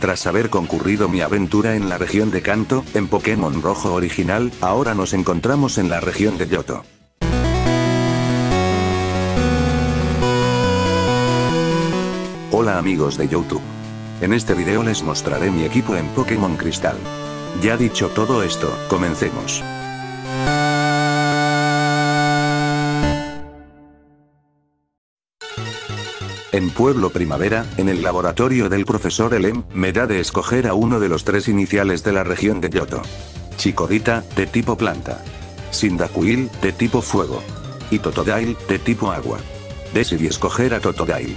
tras haber concurrido mi aventura en la región de Kanto, en Pokémon Rojo original, ahora nos encontramos en la región de Johto. Hola amigos de YouTube. En este video les mostraré mi equipo en Pokémon Cristal. Ya dicho todo esto, comencemos. En Pueblo Primavera, en el laboratorio del profesor Elem, me da de escoger a uno de los tres iniciales de la región de Johto. Chikorita, de tipo planta. Cyndaquil, de tipo fuego. Y Totodile, de tipo agua. Decidí escoger a Totodile.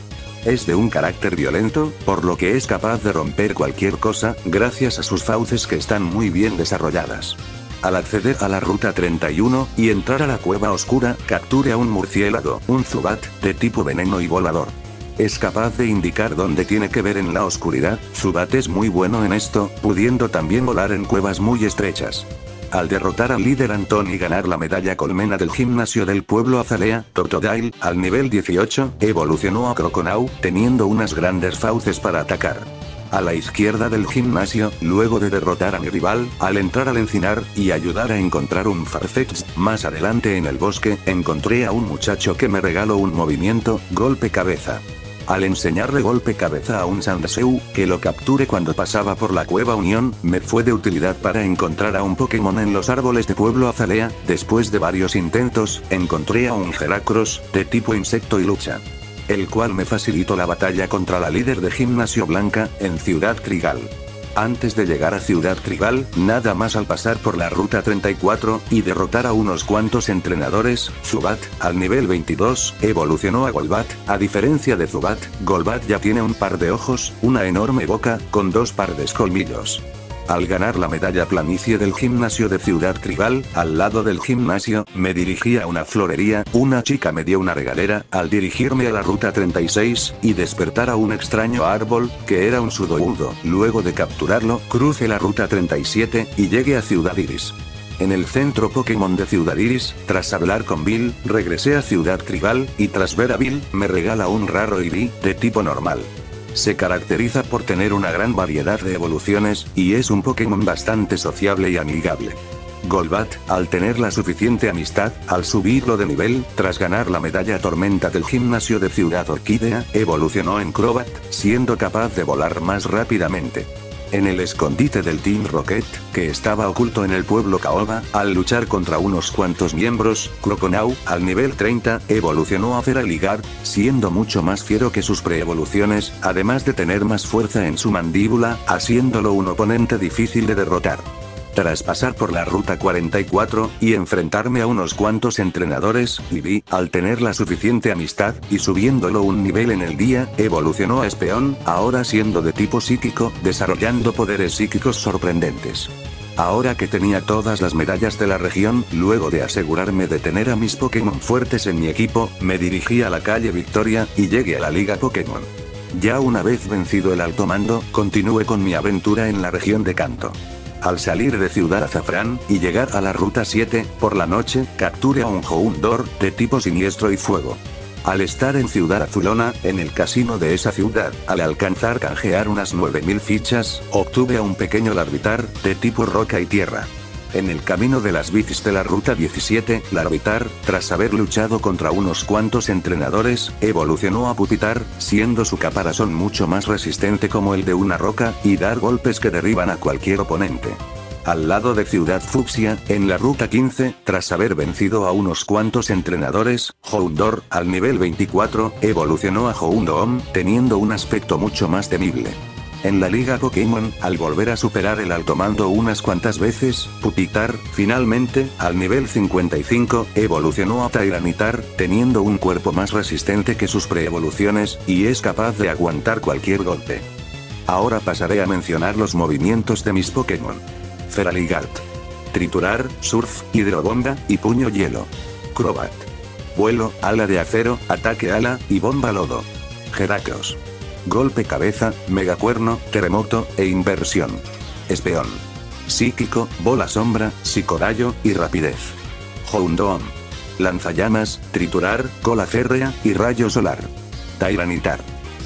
Es de un carácter violento, por lo que es capaz de romper cualquier cosa, gracias a sus fauces que están muy bien desarrolladas. Al acceder a la ruta 31, y entrar a la cueva oscura, capture a un murciélago, un Zubat, de tipo veneno y volador. Es capaz de indicar dónde tiene que ver en la oscuridad. Zubat es muy bueno en esto, pudiendo también volar en cuevas muy estrechas. Al derrotar al líder Antón y ganar la medalla colmena del gimnasio del pueblo Azalea, Totodile, al nivel 18, evolucionó a Croconaw, teniendo unas grandes fauces para atacar. A la izquierda del gimnasio, luego de derrotar a mi rival, al entrar al encinar, y ayudar a encontrar un Farfetch'd, más adelante en el bosque, encontré a un muchacho que me regaló un movimiento, golpe cabeza. Al enseñarle golpe cabeza a un Sandshrew, que lo capture cuando pasaba por la cueva Unión, me fue de utilidad para encontrar a un Pokémon en los árboles de Pueblo Azalea. Después de varios intentos, encontré a un Heracross, de tipo insecto y lucha, el cual me facilitó la batalla contra la líder de Gimnasio Blanca, en Ciudad Trigal. Antes de llegar a Ciudad Trigal, nada más al pasar por la ruta 34, y derrotar a unos cuantos entrenadores, Zubat, al nivel 22, evolucionó a Golbat. A diferencia de Zubat, Golbat ya tiene un par de ojos, una enorme boca, con dos pares de colmillos. Al ganar la medalla planicie del gimnasio de Ciudad Trigal, al lado del gimnasio, me dirigí a una florería, una chica me dio una regalera, al dirigirme a la ruta 36, y despertar a un extraño árbol, que era un Sudowoodo. Luego de capturarlo, crucé la ruta 37, y llegué a Ciudad Iris. En el centro Pokémon de Ciudad Iris, tras hablar con Bill, regresé a Ciudad Trigal, y tras ver a Bill, me regala un raro Eevee, de tipo normal. Se caracteriza por tener una gran variedad de evoluciones, y es un Pokémon bastante sociable y amigable. Golbat, al tener la suficiente amistad, al subirlo de nivel, tras ganar la medalla Tormenta del gimnasio de Ciudad Orquídea, evolucionó en Crobat, siendo capaz de volar más rápidamente. En el escondite del Team Rocket, que estaba oculto en el pueblo Caoba, al luchar contra unos cuantos miembros, Croconaw, al nivel 30, evolucionó a Feraligatr, siendo mucho más fiero que sus preevoluciones, además de tener más fuerza en su mandíbula, haciéndolo un oponente difícil de derrotar. Tras pasar por la ruta 44, y enfrentarme a unos cuantos entrenadores, Eevee, al tener la suficiente amistad, y subiéndolo un nivel en el día, evolucionó a Espeon, ahora siendo de tipo psíquico, desarrollando poderes psíquicos sorprendentes. Ahora que tenía todas las medallas de la región, luego de asegurarme de tener a mis Pokémon fuertes en mi equipo, me dirigí a la calle Victoria, y llegué a la Liga Pokémon. Ya una vez vencido el alto mando, continué con mi aventura en la región de Kanto. Al salir de Ciudad Azafrán, y llegar a la ruta 7, por la noche, capture a un Houndour, de tipo siniestro y fuego. Al estar en Ciudad Azulona, en el casino de esa ciudad, al alcanzar canjear unas 9000 fichas, obtuve a un pequeño Larvitar, de tipo roca y tierra. En el camino de las bicis de la ruta 17, Larvitar, tras haber luchado contra unos cuantos entrenadores, evolucionó a Pupitar, siendo su caparazón mucho más resistente como el de una roca, y dar golpes que derriban a cualquier oponente. Al lado de Ciudad Fucsia, en la ruta 15, tras haber vencido a unos cuantos entrenadores, Houndour, al nivel 24, evolucionó a Houndoom, teniendo un aspecto mucho más temible. En la Liga Pokémon, al volver a superar el alto mando unas cuantas veces, Pupitar, finalmente, al nivel 55, evolucionó a Tyranitar, teniendo un cuerpo más resistente que sus preevoluciones, y es capaz de aguantar cualquier golpe. Ahora pasaré a mencionar los movimientos de mis Pokémon. Feraligatr. Triturar, Surf, Hidrobomba, y Puño Hielo. Crobat. Vuelo, Ala de Acero, Ataque Ala, y Bomba Lodo. Heracross. Golpe Cabeza, Megacuerno, Terremoto, e Inversión. Espeon. Psíquico, Bola Sombra, Psicorrayo, y Rapidez. Houndoom. Lanzallamas, Triturar, Cola Férrea, y Rayo Solar. Tyranitar.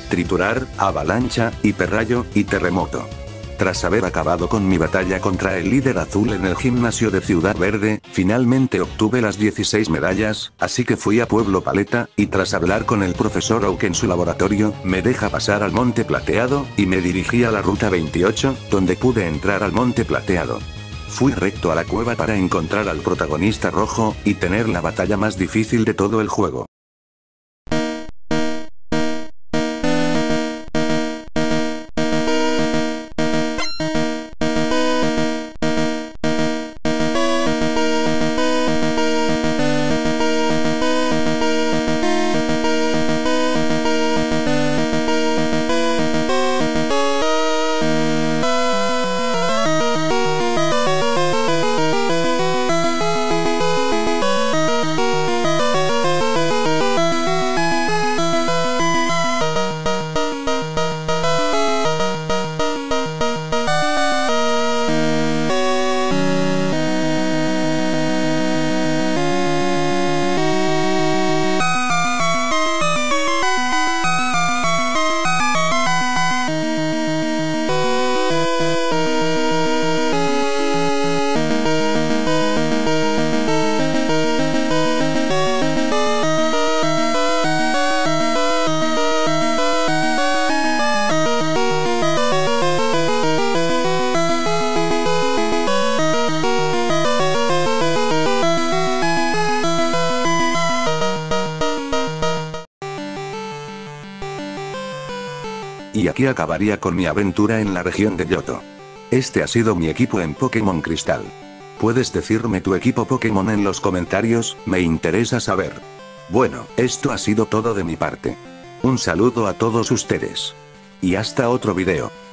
triturar, avalancha, hiperrayo, y terremoto. Tras haber acabado con mi batalla contra el líder azul en el gimnasio de Ciudad Verde, finalmente obtuve las 16 medallas, así que fui a Pueblo Paleta, y tras hablar con el profesor Oak en su laboratorio, me deja pasar al Monte Plateado, y me dirigí a la ruta 28, donde pude entrar al Monte Plateado. Fui recto a la cueva para encontrar al protagonista rojo, y tener la batalla más difícil de todo el juego. Y aquí acabaría con mi aventura en la región de Johto. Este ha sido mi equipo en Pokémon Cristal. ¿Puedes decirme tu equipo Pokémon en los comentarios? Me interesa saber. Bueno, esto ha sido todo de mi parte. Un saludo a todos ustedes. Y hasta otro video.